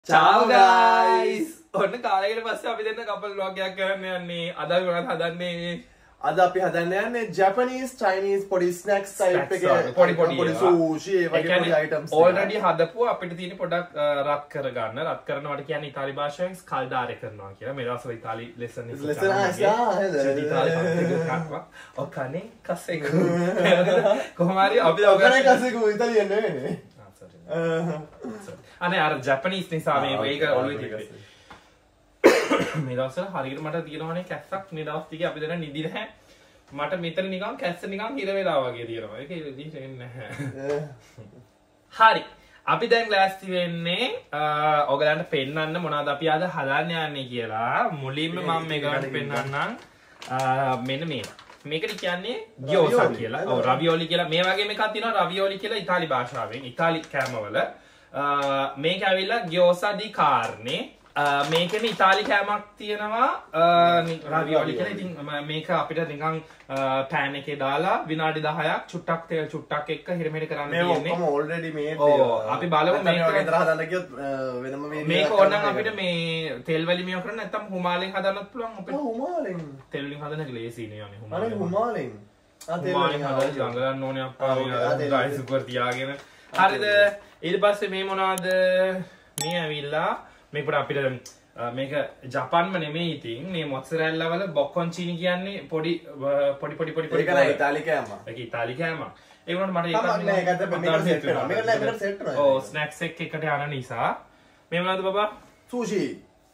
Ciao guys! ඔන්න කාලයකට පස්සේ අපි දෙන්න කපල් vlog එකක් කරන්න යන්නේ. අද අපි මොනවද හදන්නේ? අද අපි හදන්න යන්නේ Japanese Chinese පොඩි snacks type එකේ පොඩි sushi ඒ වගේ පොඩි items already හදපුවා අපිට තියෙන පොඩක් රත් කරගන්න. රත් කරනවට කියන්නේ ඉතාලි භාෂාවෙන් ස්කල්ඩාරේ කරනවා කියලා. මේ දවස්වල ඉතාලි lesson ඔකනේ කසෙකු. කොහොම හරි අපි ඔකනේ කසෙකු ඉතාලියෙන් නෙවෙයි. අනේ අර ජැපනීස් නිසා මේ ඒක ඔළුවේ තියෙන්නේ. මේ දවස්වල හරියට මට තියෙනවනේ කැස්සක් මේ දවස් ටිකේ අපි දැන් නිදි නැහැ. මට මෙතන නිකන් කැස්ස නිකන් හිර වෙලා වගේ තියෙනවා. ඒක එළියට එන්නේ නැහැ. හරි. අපි දැන් ලෑස්ති වෙන්නේ ඔයගලන්ට පෙන්නන්න මොනවද අපි අද හදන්න යන්නේ කියලා. මුලින්ම මම මේකට පෙන්නන්නම්. මෙන්න මේ. මේකට කියන්නේ ගියෝසා කියලා. ඔව් රවියෝලි කියලා. මේ වගේම එකක් තියෙනවා රවියෝලි කියලා ඉතාලි භාෂාවෙන්. ඉතාලි කෑමවල. මේක ඇවිල්ලා ගියෝසා ඩි කාර්නේ. මේකෙම ඉතාලි කෑමක් තියෙනවා රවියෝලි කියලා. ඉතින් මේක අපිට නිකන් පෑන් එකේ දාලා විනාඩි 10ක් චුට්ටක් තෙල් චුට්ටක් එක්ක හිරමෙහෙ කරන්න තියෙන්නේ. මේ ඔක්කොම already made. අපි බලමු මේක ගෙදර හදන්න කියොත් වෙනම මේක ඕනනම් අපිට මේ තෙල් වලින් මේව කරන්න නැත්නම් හුමාලෙන් හදන්නත් පුළුවන් අපිට. හුමාලෙන් තෙල් වලින් හදන්න එක ලේසියිනේ යන්නේ හුමාලෙන්. හුමාලෙන්. තෙල් වලින් හදලා ගංගලන්න ඕනේ අප්පා මේ රයිස් කුකර් තියාගෙන. හරිද? ඊට පස්සේ මේ මොනවද? මේ ඇවිල්ලා මේක අපිට මේක ජපාන්ම නෙමෙයි ඉතින් මේ මොත්සරෙල්ලා වල බොකොන්චිනි කියන්නේ පොඩි ඒක නෑ ඉතාලි කෑම. ඒක ඉතාලි කෑම. ඒ වුණාට මට ඒකත් මේක සෙට් වෙනවා. මේක සෙට් වෙනවා. ඔව් ස්නැක්ස් එකට යන නිසා මේ මොනවද බබා? සුෂි.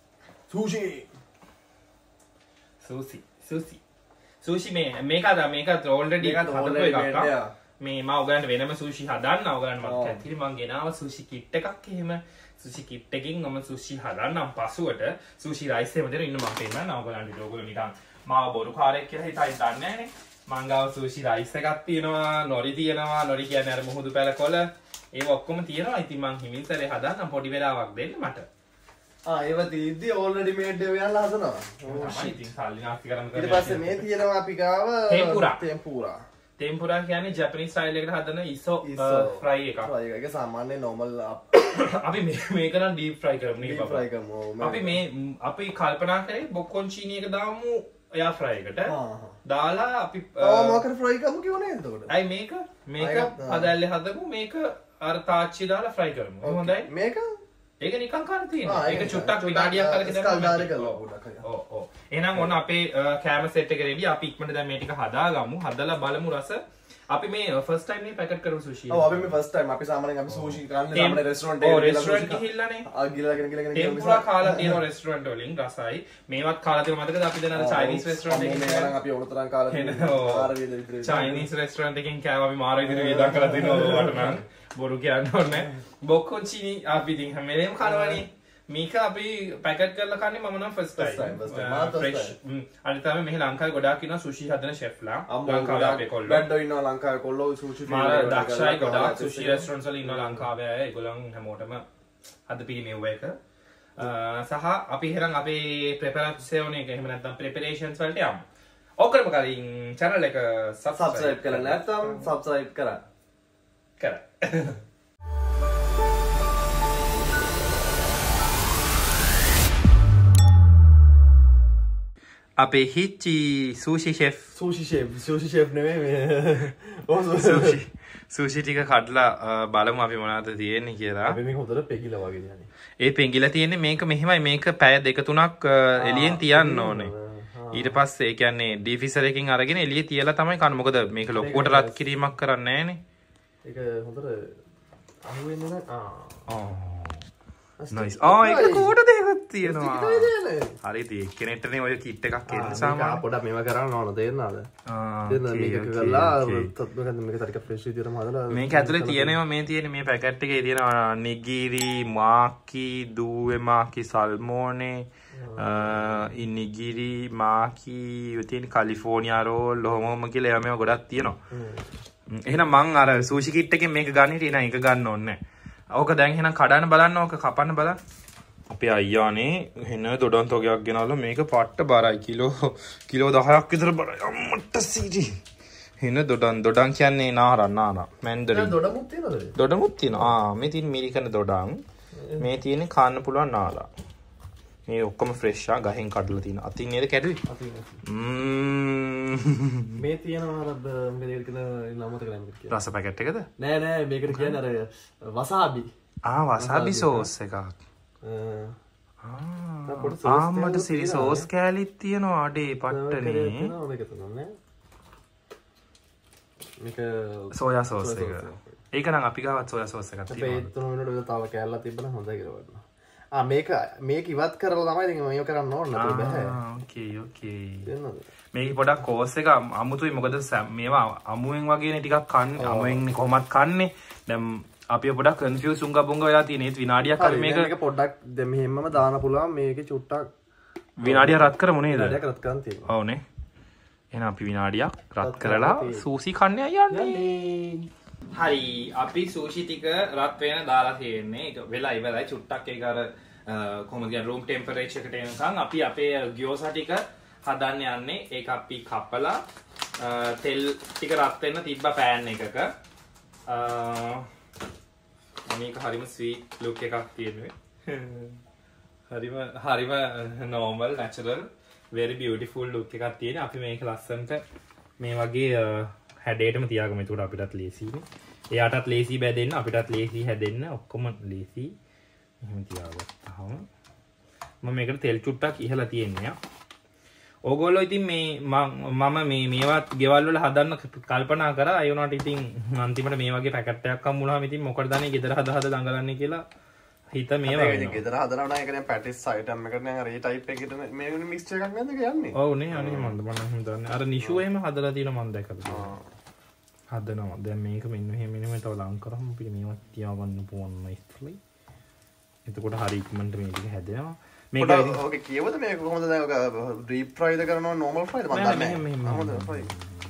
සුෂි මේකද මේකත් ඕල්රෙඩි හදපු එකක්. මේ මම ඔයගලන්ට වෙනම සුෂි හදන්න ඔයගලන්ට මම කැතිරි මම ගෙනාව සුෂි කිට් එකක් එහෙම සුෂි කිට් එකකින් මම සුෂි හදන්නම් පසුවට සුෂි රයිස් එහෙම දෙන ඉන්න මම පෙන්නන්න ඔයගලන්ට ඔයගොල්ලෝ නිකන් මාව බොරුකාරයෙක් කියලා හිතයි දන්නේ නැහනේ මං ගාව සුෂි රයිස් එකක් තියෙනවා නොරි තියෙනවා නොරි කියන්නේ අර මුහුදු පැලකොළ ඒව ඔක්කොම තියෙනවා ඉතින් මං හිමින්සරේ හදන්නම් පොඩි වෙලාවක් දෙන්න මට ඒව තීද්දි already made එක යනවා හදනවා තමයි ඉතින් සල්ලි නාස්ති කරන්න ඊට පස්සේ මේ තියෙනවා අපි ගාව ටෙම්පුරා කියන්නේ ජැපනීස් ස්ටයිල් එකට හදන ඉසෝ ෆ්‍රයි එකක්. ෆ්‍රයි එක සාමාන්‍ය normal අපි මේක නම් ඩීප් ෆ්‍රයි කරමු නේ බබා. ෆ්‍රයි කරමු. අපි කල්පනා කරේ බොකොන්චිනි එක දාමු එයා ෆ්‍රයි එකට. දාලා අපි මොකක්ද ෆ්‍රයි කරමු කියවනේ එතකොට. අයි මේක හදල්ලේ හදමු මේක අර තාච්චි දාලා ෆ්‍රයි කරමු. හොඳයි. මේක ඒක නිකන් කරලා තියෙනවා. ඒක චුට්ටක් විනාඩියක් කරලා ස්කල්ඩාරේ කරලා පොඩක්. ඔව්. එහෙනම් ඔන්න අපේ කැම සෙට් එක රෙඩි. අපි ඉක්මනට දැන් මේ ටික හදාගමු. හදලා බලමු රස. අපි මේ ෆස්ට් ටයිම් මේ පැකට් කරමු සුෂි. ඔව් අපි මේ ෆස්ට් ටයිම් අපි සාමාන්‍යයෙන් අපි සුෂි කන්නේ සාමාන්‍ය රෙස්ටොරන්ට් එකේ. ඔව් රෙස්ටොරන්ට් ගිහිල්ලානේ. ගිහලා ටෙම්පුරා කාලා තියෙනවා රෙස්ටොරන්ට් වලින් රසයි. මේවත් කාලා තියෙන මතකද අපි දැන් අර චයිනීස් රෙස්ටොරන්ට් එකේ ඉඳන් අපි ඔලතරන් කාලා තියෙනවා. මාර වේද විතර. චයිනීස් රෙස්ටොරන්ට් එකෙන් කෑවා අපි මාර විදිහට වේදම් කරලා තිනවා ඔයාලට නම්. බොරු කියන්න ඕනේ. බොකොන්චිනි අපි ඉතින් හැම වෙලේම කනවනේ. මේක අපි පැකට් කරලා කන්නේ මම නම් ෆස්ට් ටයිම් ෆ්‍රෙෂ් අනිත් තමයි මෙහි ලංකාවේ ගොඩාක් ඉන්නවා සුෂි හදන ෂෙෆ්ලා ලංකාවේ අපේ කොල්ලෝ බැඩ්ඩෝ ඉන්නවා ලංකාවේ කොල්ලෝ සුෂි මාර දක්ෂයි ගොඩාක් සුෂි රෙස්ටොරන්ට්ස් වල ඉන්නවා ලංකාවේ අය ඒගොල්ලන් හැමෝටම අද පිළිමෙව්ව එක සහ අපි එහෙනම් අපේ ප්‍රෙපරේෂන් එක එහෙම නැත්නම් ප්‍රෙපරේෂන්ස් වලට යමු ඔක්කොම කලින් channel එක subscribe කරලා නැත්නම් subscribe කරා අපේ හිච්චි සූෂි ෂෙෆ් නෙමෙයි සූෂි ටික කඩලා බලමු අපි මොනවද තියෙන්නේ කියලා. අපි මේක හොඳට පෙකිලා වගේ යන්නේ. ඒ පෙඟිලා තියෙන්නේ මේක මෙහෙමයි මේක පැය 2-3ක් එළියෙන් තියන්න ඕනේ. ඊට පස්සේ ඒ කියන්නේ ඩීෆ්‍රීසර් එකකින් අරගෙන එළියේ තියලා තමයි කන්න. මොකද මේක ලොකුවට රත් කිරීමක් කරන්නේ නැහනේ. ඒක හොඳට අහුවෙන්නේ නැහැ. නයිස්. ඒක කෝට දෙකක් තියෙනවා. හරිද? එක්කෙනෙක්ටනේ ඔය කිට් එකක් එන්න සාමාන්‍යයෙන්. පොඩක් මේවා කරන්න ඕන තේරෙනවද? මේක කරලා මේක ටිකක් ෆ්‍රෙෂ් විදියටම හදලා මේක ඇතුලේ තියෙනවා මේ තියෙන මේ පැකට් එකේ තියෙනවා නිගිරි, මාකි, දූවේ මාකි, සල්මෝනේ, ඉනිගිරි, මාකි, තියෙන කැලිෆෝනියා රෝල්, ඔහොම කියලා ඒවා මේවා ගොඩක් තියෙනවා. එහෙනම් මං අර සූෂි කිට් එකෙන් මේක ගන්න හිටියේ නෑ ඒක ගන්න ඕනේ නෑ. ඕක දැන් එහෙනම් කඩන්න බලන්න ඕක කපන්න බලන්න. අපේ අයියානේ හෙන දොඩම් තොගයක් ගෙනල්ලා මේක පට්ට බරයි කිලෝ 10ක් විතර බරයි අම්මට සීටි. හෙන දොඩම් කියන්නේ නාරා මැන්දරින්. දොඩමුත් තියෙනවද? දොඩමුත් තියෙනවා. මේ තියෙන මිරිකන දොඩම්. මේ තියෙන්නේ කන්න පුළුවන් නාලා. මේ ඔක්කොම ෆ්‍රෙෂ් ආ ගහෙන් කඩලා තියෙන. අතින් නේද කැඩුවේ? මේ තියෙනවා අර මේකට කියන නම මතක නැහැ මේකට. රස පැකට් එකද? නෑ මේකට කියන්නේ අර වසාබි. වසාබි සෝස් එකක්. මට සිරි සෝස් කෑලිත් තියෙනවා අඩේ පට්ටනේ. මේක සෝයා සෝස් එක. ඒක නම් අපි ගාවත් සෝයා සෝස් එකක් තියෙනවා. අපේ 3 වෙනකොට තව කෑල්ලක් තිබ්බනම් හොඳයි කියලා වඩනවා. මේක ඉවත් කරලා තමයි ඉතින් මේක කරන්න ඕන නේද බෑ. ඕකේ. මේක පොඩක් කෝස් එක අමුතුයි මොකද මේවා අමුවෙන් වගේනේ ටිකක් කන්නේ. අමුවෙන් කොහොමත් කන්නේ. දැන් අපි පොඩක් කන්ෆියුස් උංගා බුංගා වෙලා තියෙන ඒත් විනාඩියක් හරි මේක පොඩ්ඩක් දැන් මෙහෙමම දාන්න පුළුවන් මේකේ චුට්ටක් විනාඩියක් රත් කරමු නේද? විනාඩියක් රත් කරන් තියෙනවා. ඔව්නේ. එහෙනම් අපි විනාඩියක් රත් කරලා සූසි කන්නේ යන්නේ. හරි අපි සූෂි ටික රත් වෙන දාලා තියෙන්නේ. ඒක වෙලා ඉවරයි. චුට්ටක් ඒක අර කොහොමද කියන්නේ රූම් ටෙම්පරේචර් එකට එනකන් අපි අපේ ගියෝසා ටික හදන්න යන්නේ. ඒක අපි කපලා තෙල් ටික රත් වෙන්න තිබ්බ පෑන් එකක. මේක හරිම ස්වීට් ලුක් එකක් තියෙනවා. හරිම normal natural very beautiful look එකක් තියෙන. අපි මේක ලස්සනට මේ වගේ හැඩයටම තියාගමු. ඒකට අපිටත් ලේසියිනේ. එයාටත් ලේසි බැදෙන්න, අපිටත් ලේසි හැදෙන්න, ඔක්කොම ලේසි. එහෙම තියාගත්තාම මම මේකට තෙල් චුට්ටක් ඉහලා තියෙන්නේ. ඕගොල්ලෝ ඉතින් මම මේවත් ගෙවල් වල හදන්න කල්පනා කරා. ඒ වුණාට ඉතින් අන්තිමට මේ වගේ පැකට් එකක් හම්බුනහම ඉතින් මොකටද අනේ ගෙදර හද දඟලන්නේ කියලා හිත මේ වගේ. ඉතින් ගෙදර හදනවා නම් ඒක දැන් පැටිස් අයිටම් එකට නම් අර ඒ ටයිප් එකකට මේ මික්ස්චර් එකක් නේද කියන්නේ? ඔව් නේ අනේ මම දන්නේ. අර නිෂු එහෙම හදලා තියෙනවා මම දැකලා. හදනවා. දැන් මේක මෙන්න මෙහෙම තව ලං කරාම අපිට මේවත් තියාගන්න පුළුවන් ඉස්සෙල්ලා. එතකොට හරි ඉක්මනට මේ ටික හැදෙනවා. මේක ඕකේ කියවද මේක කොහොමද දැන් ඔක ඩීප් ෆ්‍රයිද කරනවා නෝමල් ෆ්‍රයිද මම දන්නේ නැහැ. කොහොමද fry?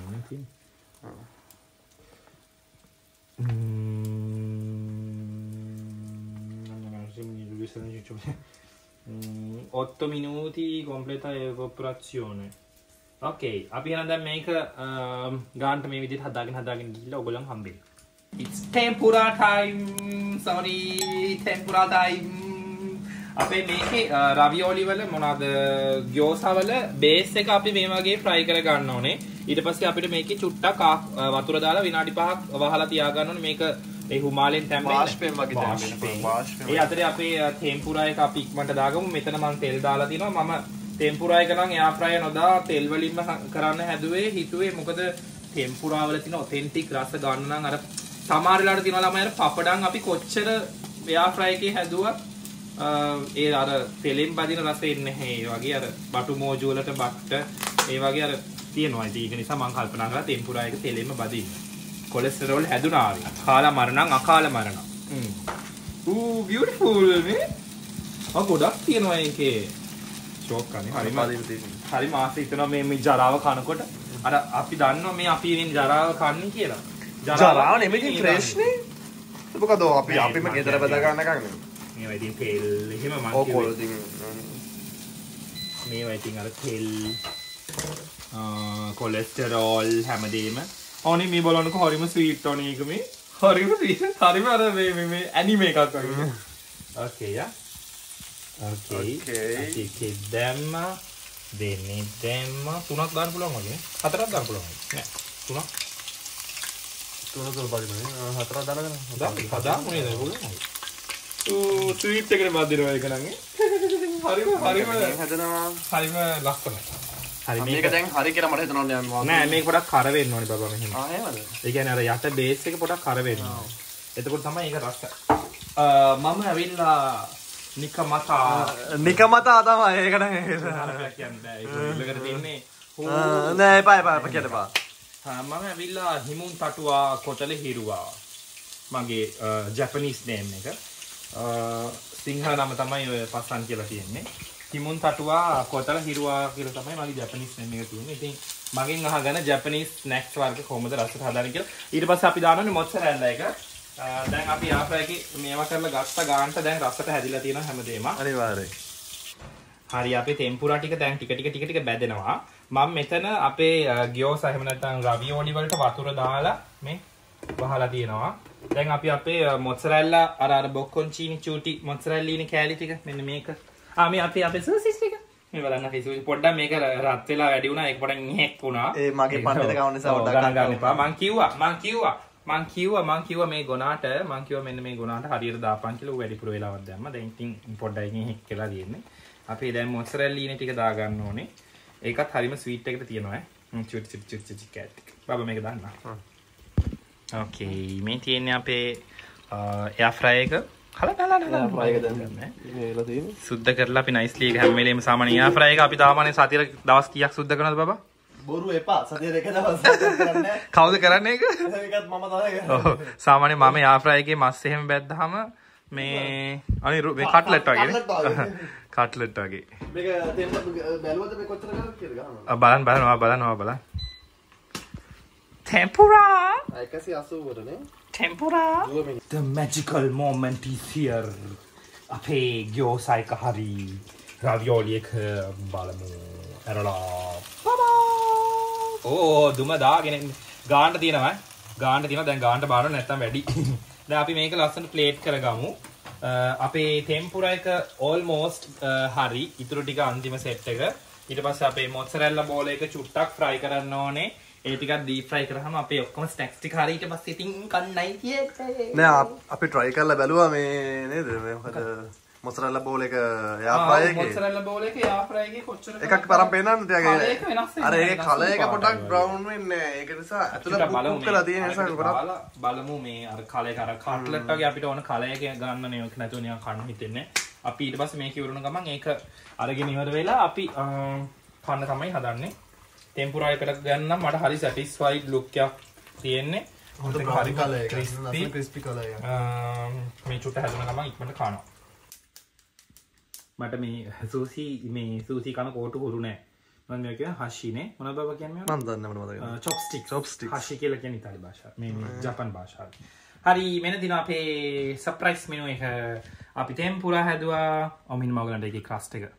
Otto minuti completa evaporazione. Okay, අපි එහෙනම් දැන් මේක ගාන්ට මේ විදිහට හදාගෙන ගිහිල්ලා ඔයගොල්ලන් හම්බෙන්න. It's tempura time. Sorry, tempura time. අපේ මේකේ රවියෝලි වල මොනවාද ගියෝසා වල බේස් එක අපි මේ වගේ ෆ්‍රයි කර ගන්න ඕනේ. ඊට පස්සේ අපිට මේකේ චුට්ටක් වතුර දාලා විනාඩි 5ක් වහලා තියා ගන්න ඕනේ. මේක ඒ හුමාලෙන් තැම්බෙන්න. වාෂ්පෙන් වගේ තැම්බෙන්න. ඒ අතරේ අපේ ටෙම්පුරා එක අපි ඉක්මනට දාගමු. මෙතන මම තෙල් දාලා තිනවා. මම ටෙම්පුරා එක නම් එයා ෆ්‍රයි නොදා තෙල් වලින්ම කරන්න හැදුවේ. හිතුවේ මොකද ටෙම්පුරා වල තියෙන ඔතෙන්ටික් රස ගන්න නම් අර සමහර වෙලාවට තියෙනවා ළමයි අර පපඩම් අපි කොච්චර එයා ෆ්‍රයි එකේ හැදුවත් ඒ අර තෙලෙන් බදින රසෙ එන්නේ නැහැ. ඒ වගේ අර බටු මෝජු වලට බට්ට ඒ වගේ අර තියෙනවා. ඉතින් ඒක නිසා මම කල්පනා කරා ටෙම්පුරා එක තෙලෙන්ම බදින්න. කොලෙස්ටරෝල් හැදුනා වගේ. කාලා මරණම් අකාල මරණම්. beautiful නේ. ගොඩක් තියෙනවා ඒකේ. ෂෝක් කන්නේ. හරි මාස හිතනවා මේ ජරාව කනකොට අර අපි දන්නවා මේ අපි මේ ජරාව කන්නේ කියලා. ජරාව නෙමෙයි ෆ්‍රෙෂ් නේ. මොකද අපිම ගෙදර බදා ගන්න එකක් නේ. මේවා ඉතින් තෙල් එහෙම මං මේවා ඉතින් අර තෙල් කොලෙස්ටරෝල් හැමදේම ඕනේ මේ බලන්නකො හරිම ස්වීට් ඕනේ ඒක මේ හරිම ස්වීට් හරිම අර මේ ඇනිමේ එකක් වගේ. ඕකේ යා ඕකේ දැම්ම දෙන්නේ දැම්ම තුනක් දාන්න පුළුවන් වගේ හතරක් දාන්න පුළුවන් නෑ තුනක් බලන්න හතරක් දාලා හදාමු නේද පුළුවන්. ස්වීට් එකනේ බදිනවා ඒක නම් හරිම හැදෙනවා හරිම ලස්සනයි. හරි මේක දැන් හරි කියලා මට හිතනවා නෑ මේක පොඩක් කර වෙන්න ඕනේ බබා මෙහෙම. එහෙමද? ඒ කියන්නේ අර යට බේස් එක පොඩක් කර වෙන්න ඕනේ. එතකොට තමයි ඒක රස. මම ඇවිල්ලා නිකමතා තමයි ඒක නම් කියන්නේ ඒක ඉල්ලකට තියන්නේ. නෑ එපා කියන්නපා. මම ඇවිල්ලා හිමුන් තටුවා කොටල හිරුවා. මගේ ජැපනීස් නේම් එක. සිංහල නම තමයි ඔය පස්සන් කියලා තියෙන්නේ. හිමුන් තටුවා කොටල හිරුවා කියලා තමයි මගේ ජැපනීස් නේම් එක තියෙන්නේ. ඉතින් මගෙන් අහගෙන ජැපනීස් ස්නැක්ස් වර්ග කොහොමද රසට හදාන්නේ කියලා. ඊට පස්සේ අපි දානෝනේ මොත්සරෙල්ලා එක. දැන් අපි ආපෑකේ මේවා කරලා ගත්ත ගානට දැන් රසට හැදිලා තියෙනවා හැමදේම. අනිවාර්යයෙන්. හරි අපේ ටෙම්පුරා ටික දැන් ටික බැදෙනවා. මම මෙතන අපේ ගියෝසා එහෙම නැත්නම් රවියෝලි වලට වතුර දාලා මේ වහලා තියෙනවා. දැන් අපි අපේ මොත්සරෙල්ලා අර බොක්කොන්චීනි චූටි මොත්සරෙල්ලීනි කෑලි ටික මෙන්න මේක. මේ අපේ සෝසිස් ටික. මේ බලන්න අපි සෝසිස් පොඩ්ඩක් මේක රත් වෙලා වැඩි වුණා. ඒක පොඩ්ඩක් නිහෙක් වුණා. ඒ මගේ පන්නේද ගාව නිසා පොඩ්ඩක් ගන්න එපා. මං කිව්වා මේ ගොනාට මෙන්න මේ ගොනාට හරියට දාපන් කියලා ඌ වැඩිපුර වෙලාවක් දැම්මා. දැන් ඉතින් පොඩ්ඩක් නිහෙක් කියලා තියෙන්නේ. අපි දැන් මොත්සරෙල්ලීනි ටික දා ගන්න ඕනේ. ඒකත් හරිම ස්වීට් එකට තියෙනවා චුටි කෑලි. බබා මේක දාන්න. ඕකේ මේ තියෙන්නේ අපේ එයා ෆ්‍රයි එක කලකලා ෆ්‍රයි එක දැන් මේලා තියෙන්නේ සුද්ධ කරලා අපි නයිස්ලි එක හැම වෙලේම සාමාන්‍ය එයා ෆ්‍රයි එක අපි තාමානේ සතියේ දවස් කීයක් සුද්ධ කරනවද බබා බොරු එපා සතියේ එක දවස් කරන්නේ කවුද කරන්නේ ඒක ඒකත් මම තමයි කරන්නේ ඔව් සාමාන්‍ය මම එයා ෆ්‍රයි එකේ මස් එහෙම බැද්දාම මේ අනේ මේ කට්ලට් වගේ කට්ලට් වගේ මේක තෙන්න බැලුවද මේ කොච්චර කරද කියලා බලන්න tempura 180 නේ tempura the magical moment is here අපේ ග්‍යෝසා එක හරි ravioli එක බලමු ඇරලා ඕ දුම දාගෙන ගාන්න තියෙනවා දැන් ගාන්න බාරව නැත්තම් වැඩි දැන් අපි මේක ලස්සනට ප්ලේට් කරගමු අපේ tempura එක almost හරි ඊටු ටික අන්තිම සෙට් එක ඊට පස්සේ අපේ මොත්සරෙල්ලා බෝල එක චුට්ටක් fry කරන්න ඕනේ ඒ ටිකක් ඩීප් ෆ්‍රයි කරාම අපේ ඔක්කොම ස්නැක්ස් ටික හරියට පස්සේ ඉතින් කන්නයි තියෙන්නේ නෑ අපි try කරලා බැලුවා මේ නේද මේ මොකද මොසරෙල්ලා බෝල් එක යා ෆ්‍රයි එකේ මොසරෙල්ලා බෝල් එකේ යා ෆ්‍රයි එකේ කොච්චර එකක් තරම් පේනවද තියාගේ අර ඒ කලර් එක පොඩ්ඩක් බ්‍රවුන් වෙන්නේ ඒක නිසා ඇතුළේ කුක් කරලා තියෙන නිසා ගොඩක් බලමු මේ අර කලර් එක අර කට්ලට් වගේ අපිට ඕන කලර් එක ගන්න නේ ඔක නැතුව නිකන් කන්න හිතෙන්නේ අපි ඊට පස්සේ මේක ඉවරුන ගමන් ඒක අරගෙන ඉවර වෙලා අපි කන්න තමයි හදන්නේ tempura එකට ගන්න මට හරි satisfied look එකක් තියෙන්නේ. හොඳට හරි කලර් එක. crispy කලර් එක. මේ චුට්ට හැදුන ගමන් ඉක්මනට කනවා. මට මේ සූසි කන කෝටු හුරු නෑ. මම මේ කියන්නේ hashi-නේ. මොනවද බබා කියන්නේ? මම දන්නේ මොනවද? chopstick. hashi කියලා කියන්නේ ඉතාලි භාෂාව. මේ ජපන් භාෂාව. හරි මෙන්න දින අපේ surprise menu එක අපි tempura හැදුවා. ඔමින් මගලන්ට ඒකේ crust එක.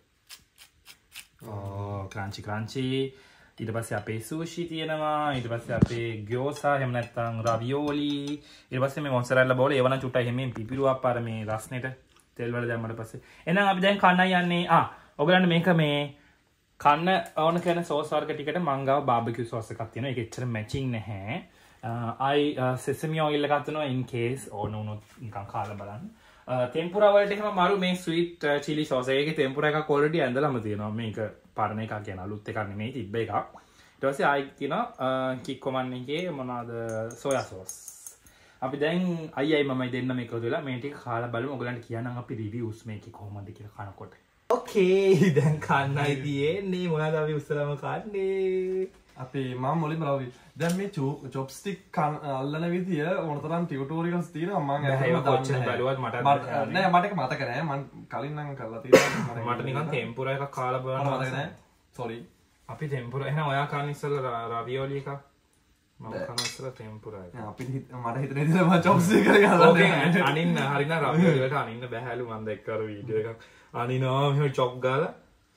crunchy ඊට පස්සේ අපේ සූෂි තියෙනවා ඊට පස්සේ අපේ ග්‍යෝසා එහෙම නැත්නම් රවියෝලි ඊට පස්සේ මේ මොසරෙල්ලා බෝල ඒවනම් චුට්ටයි හැමෙන් පිපිරුවක් පාර මේ රස්නෙට තෙල් වල දැම්මට පස්සේ එහෙනම් අපි දැන් කන්නයි යන්නේ ඔයගලන්ට මේක මේ කන්න ඕන කරන සෝස් වර්ග ටිකට මං ගාව බාබකියු සෝස් එකක් තියෙනවා ඒක එච්චර මැචින් නැහැ sesame oil එකක් තියෙනවා in case ඕන වුණොත් නිකන් කාලා බලන්න tempura වලට එහෙම මරු මේ sweet chili sauce එකේ tempura එකක් already ඇඳලාම තියෙනවා මේක පරණ එකක් කියන අලුත් එකක් නෙමෙයි තිබ්බ එකක් ඊට පස්සේ ආයි තියෙනවා කික්කොමන් එකේ මොනවාද soya sauce අපි දැන් අයියයි මමයි දෙන්නම එකතු වෙලා මේ ටික කාලා බලමු ඔයගලන්ට කියන්නම් අපි reviews මේකේ කොහොමද කියලා කනකොට ඕකේ දැන් කන්නයි තියෙන්නේ මොනවද අපි උස්සලම කන්නේ අපි මම මුලින්ම රවි දැන් මේ චොප්ස්ටික් අල්ලන විදිය ඕනතරම් ටියුටෝරියල්ස් තියෙනවා මම ඒක කොච්චර බැලුවත් මට නෑ මට ඒක මතක නෑ මම කලින් නම් කරලා තියෙනවා මට නිකන් tempura එකක් කාලා බලන්න මතක නෑ sorry අපි tempura එහෙනම් ඔයා කන්න ඉස්සෙල්ලා ravioli එකක් මම කන්න ඉස්සෙල්ලා tempura එක අපි මට හිතෙන විදිහට මම චොප්ස්ටික් කරගෙන හදන්නේ අනින්න හරින ravioli වලට අනින්න බෑලු මම දැක්ක අර වීඩියෝ එකක් අනිනවා මෙහෙම චොප් ගාලා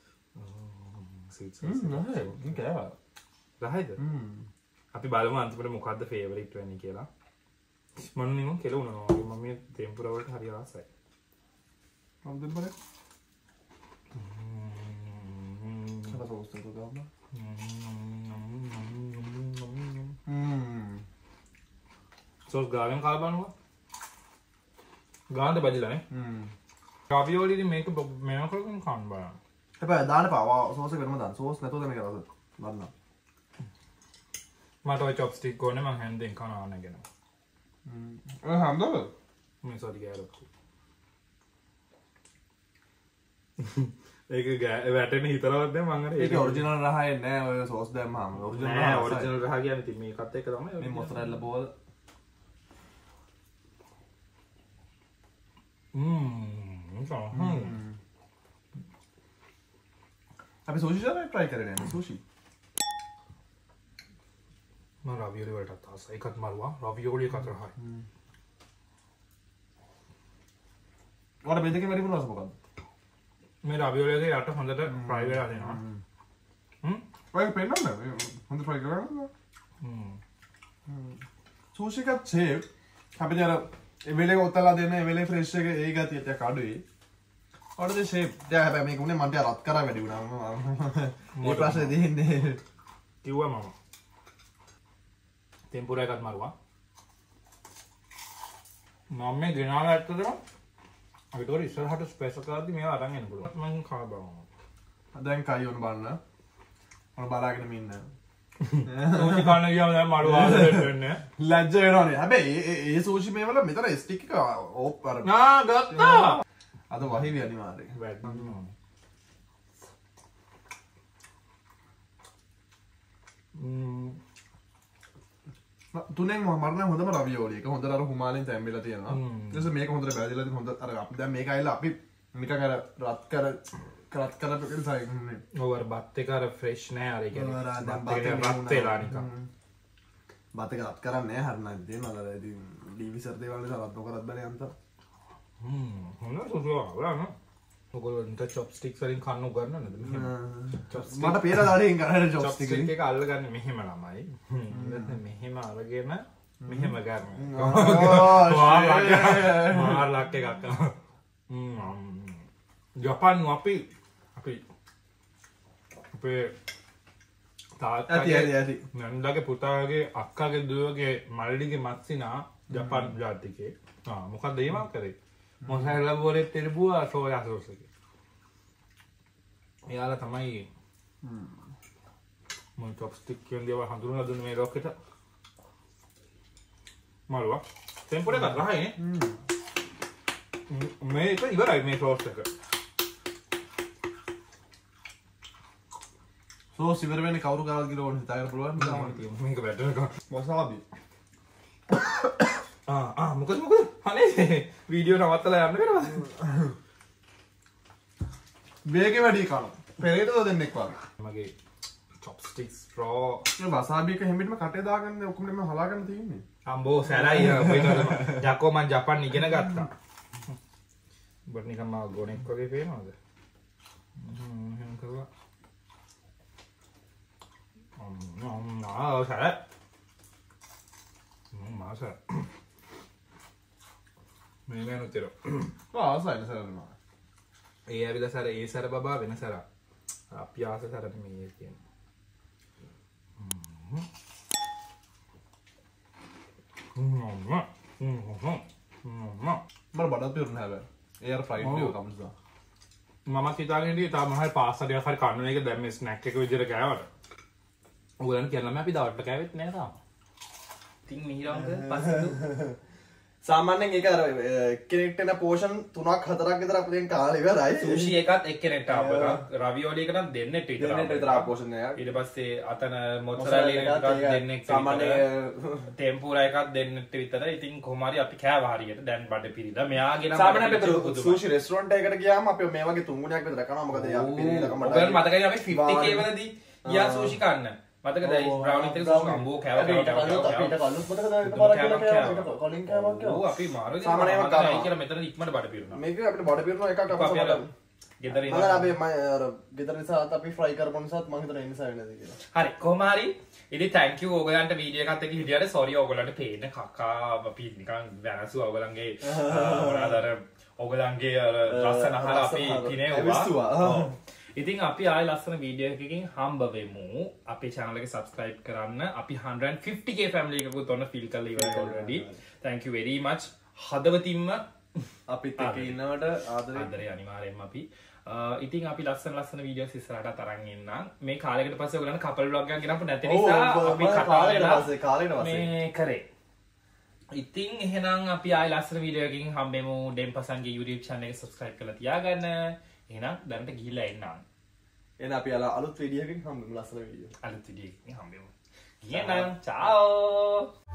නෑ කෑවා රහයිද අපි බලමු අන්තිමට මොකද්ද ෆේවරිට් වෙන්නේ කියලා මම නිකන් කෙලුණා වගේ මම මේ tempura වලට හරි ආසයි මම දෙන්න බලන්න සෝස් එක ගාම සෝස් ගාවෙන් කාලා බලනවා ගානට බජිලා නේ ravioli ඉතින් මේක මේව කරගෙන කන්න බලන්න හැබැයි දාන්න පාවා සෝස් එක වෙනම දාන්න සෝස් නැතුව මේක රස බලන්න මට ඔය චොප්ස්ටික් ඕනේ මං හැන්දෙන් කනවා නැගෙන හම්දද මේ සෝටි ගෑරප්පු ඒක වැටෙන හිතරවත් දැන් මං අර ඒක ඔරිජිනල් රහ එන්නේ නෑ ඔය සෝස් දැම්මම ඔරිජිනල් රහ කියන්නේ ඉතින් මේකත් එක තමයි මේ මොසරෙල්ලා බෝල් අපි සුෂි try කරේ නෑ සුෂි මම ravioli වලට ආසයි එකත් මරුවා ravioli එකත් රහයි ඔයාලා මේ දෙකේ වැඩි මොනවද මොකද්ද මේ ravioli එකේ යට හොඳට fry වෙලා දෙනවා ඔය පෙන්නන්න හොඳ fry කරනවා සූෂි එකත් සේව්. හැබැයි අර එවෙලේ ඔතලා දෙන එවෙලේ ෆ්‍රෙෂ් එක ඒ ගතිය ටික අඩුයි. ඔතේ ෂේප් දැන් හැබැයි මේක උනේ මන්ට රත් කරා වැඩි වුණා. මේ ප්‍රශ්නේ දෙන්නේ කිව්වා මම. ටෙම්පුරා එකත් මරුවා. මම මේ ගෙනාලා ඇත්තටම අපිට උඩ ඉස්සරහට ස්පෙෂල් කරද්දි මේවා අරන් එන්න පුළුවන්. මම කා බලමු. දැන් කයියොන් බලන්න. මම බලාගෙන ඉන්න. සෝෂි කන්න ගියාම දැන් මඩු ආදරෙට වෙන්නේ. ලැජ්ජ වෙනවනේ. හැබැයි ඒ සෝෂි මේවල මෙතන ස්ටික් එක ඕප් අර. ගත්තා. අද වහිවි අනිවාර්යෙන්. වැටෙන්න ඕනේ. තුනෙන් මරණ හොඳම රවියෝලි එක. හොඳට අර හුමාලෙන් තැම්බෙලා තියෙනවා. ඊට පස්සේ මේක හොඳට බැදලා තියෙන හොඳ අර අපි දැන් මේක ඇවිල්ලා අපි නිකන් අර රත් කරපු සයින්නේ. ඔව් අර බත් එක අර ෆ්‍රෙෂ් නෑ අර කියන්නේ. බත් එක රත් වෙලා නිකන්. බත් එක රත් කරන්නේ නෑ හරිනක් දෙන්න අර ඉතින් ඩීවිසර් දේවල් නිසා රත් නොකරත් බැරි අන්ත. හොඳ සුසුවා නේද? ඔයගොල්ලන්ට චොප්ස්ටික්ස් වලින් කන්න උගන්නන්නද මෙහෙම? මට පේලා දාඩේන් කරන්නේ චොප්ස්ටික් එක අල්ලගන්නේ මෙහෙම ළමයි. මෙහෙම අරගෙන මෙහෙම ගන්න. මාර් ලක් එකක්. ජපාන් අපේ තාත්තගේ නන්දගේ පුතාගේ අක්කාගේ දුවගේ මල්ලිගේ මත්සිනා ජපාන් ජාතිකේ. මොකක්ද ඒ මම කරේ? මොසාරලා බෝරේ තිරබුවා සෝයා සෝස් එක. එයාලා තමයි මම චොප්ස්ටික් කියන දේවල් හඳුනලා දුන්නේ මේ රොකෙට. මල්වා. ටෙම්පරේ ගහන්නේ. මේක ඉවරයි මේ සෝස් එක. සෝස් ඉවර වෙන්නේ කවුරු කාලද කියලා ඕනේ හිතාගෙන පුළුවන්. මේක වැටෙනකම්. වසාබි. මොකද අනේ වීඩියෝ නවත්තලා යන්න වෙනවද? වේගෙ වැඩි කන. පෙරේතද දෙන්නෙක් වගේ. මගේ චොප්ස්ටික්ස් රෝ මේ වසාබි එක හැමිටම කටේ දාගන්න ඔක්කොම මම හලාගෙන තියෙන්නේ. අම්බෝ සැරයි යකෝ මං ජපාන් ඉගෙන ගත්තා. බත් නිකන් මම ගොනෙක් වගේ පේනවද? එහෙම කරුවා. සැර. මාස. මේ නෑ නතර. ආසයින සරනවා. ඒ ඇවිල්ලා සැර ඒ සැර බබා වෙන සැර. අපි ආස සැරට මේ කියන්නේ. මම බඩත් පිරුණ හැබැයි. ඒ අර ෆ්‍රයිඩ් එක කම්ස්දා. මම හිතාගෙන හිටියේ තාම මහල් පාස්තාවක් හරි කන්න එක දැන් මේ ස්නැක් එක විදිහට කෑවට. ඔයගොල්ලන් කියනවා අපි දවල්ට කෑවෙත් නෑ තාම. ඉතින් මිහිරම්ද පස්සේ සාමාන්‍යයෙන් ඒක අර කෙනෙක්ට එන පෝෂන් 3ක් 4ක් විතර අපෙන් කාලා ඉවරයි. සුෂි එකත් එක්කෙනෙක්ට ආපලා රවියෝලි එකටත් දෙන්නෙක් විතර පෝෂන් එකක්. ඊට පස්සේ අතන මොත්සරෙලා එකත් දෙන්නෙක් සාමාන්‍ය ටෙම්පුරා එකත් දෙන්නෙක් විතර. ඉතින් කොහොම හරි අපි කෑවා හරියට. දැන් බඩ පිරිලා. මෙයාගේ නම් සාමාන්‍යයෙන් අපේ සුෂි රෙස්ටොරන්ට් එකකට ගියාම අපි මේ වගේ 3 ගුණයක් විතර කනවා. මොකද අපි පිරිලා කමඩ. ඔයගොල්ලෝ මතකයි අපි 50k වලදී ගියා සුෂි කන්න. මතකද ඒ බ්‍රවුනිත් එක සුෂි අම්බෝ කෑවා. අපිට කලින් මතකද කලින් කෑවක් ඔව් අපි මාරු සාමාන්‍යයෙන් කනවා කියලා මෙතන ඉක්මනට බඩ පිරුණා. මේක අපිට බඩ පිරුණා එකක් අපිට ගෙදර ඉන්න අපි අර ගෙදර නිසාත් අපි ෆ්‍රයි කරපු නිසාත් මම හිතන ඒ නිසා වෙනද කියලා. හරි කොහොම හරි ඉතින් thank you ඕගලන්ට වීඩියෝ එකත් එක්ක හිටියට sorry ඕගලන්ට පේන්න කකා අපි නිකන් වැනසුවා ඕගලන්ගේ මොනවාද අර ඕගලන්ගේ අර ලස්සන අහලා අපි කිනේවා. ඉතින් අපි ආයෙ ලස්සන වීඩියෝ එකකින් හම්බ වෙමු. අපේ channel එක subscribe කරන්න. අපි 150k family එකකුත් ඔන්න fill කරලා ඉවරයි already. Thank you very much. හදවතින්ම අපිත් එක්ක ඉන්නවට ආදරේ අනිවාර්යෙන්ම අපි ඉතින් අපි ලස්සන වීඩියෝස් ඉස්සරහට අරන් එන්නම්. මේ කාලයකට පස්සේ ඔයගලන්ට කපල් vlog එකක් ගෙනපු නැති නිසා අපි කාලෙකට පස්සේ මේ කරේ. ඉතින් එහෙනම් අපි ආයෙ ලස්සන වීඩියෝ එකකින් හම්බෙමු. ඩෙම්පසන්ගේ YouTube channel එක subscribe කරලා තියාගන්න. එහෙනම් දැනට ගිහිල්ලා එන්නම්. එහෙනම් අපි අලුත් වීඩියෝ එකකින් හම්බෙමු. ලස්සන වීඩියෝ. අලුත් වීඩියෝ එකකින් හම්බෙමු. ගියනම්. චාෝ.